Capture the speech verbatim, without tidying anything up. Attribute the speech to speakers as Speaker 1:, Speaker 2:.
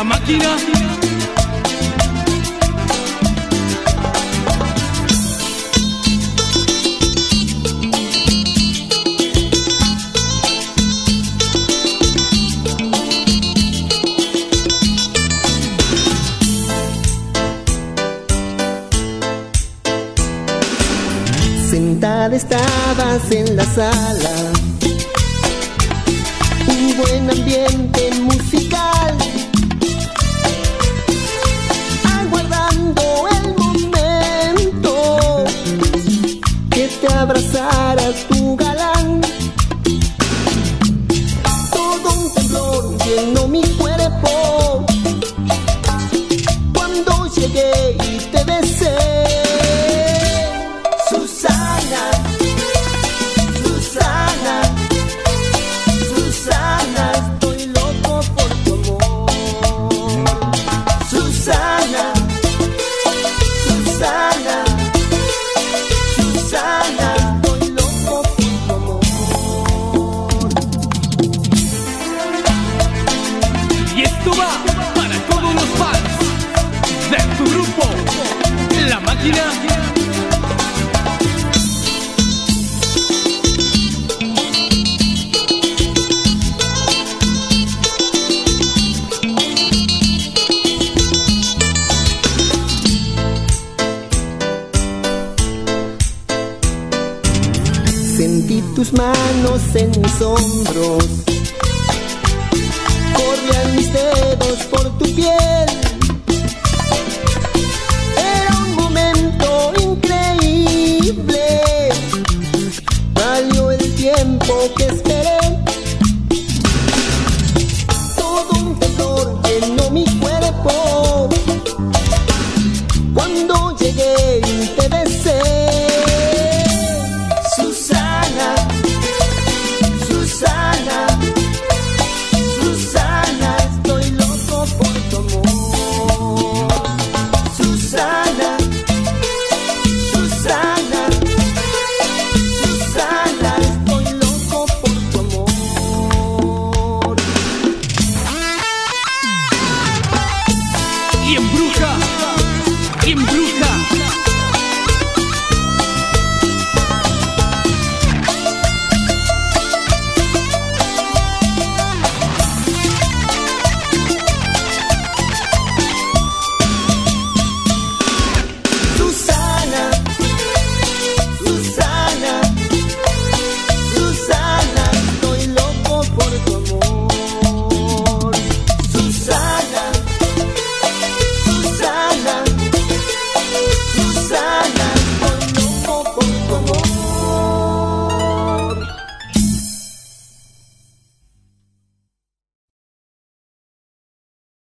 Speaker 1: máquina.
Speaker 2: Sentada estabas en la sala, un buen ambiente musical, aguardando el momento que te abrazara tu galán. Todo un temblor llenó mi cuerpo cuando llegué y te besé. Susana, Susana, Susana, estoy loco por tu amor. Susana, Susana, Susana, estoy loco por tu amor.
Speaker 1: Y esto va para todos los fans de tu grupo, La Máquina.
Speaker 2: Sentí tus manos en mis hombros, corrían mis dedos por tu piel. Era un momento increíble, valió el tiempo que esperé.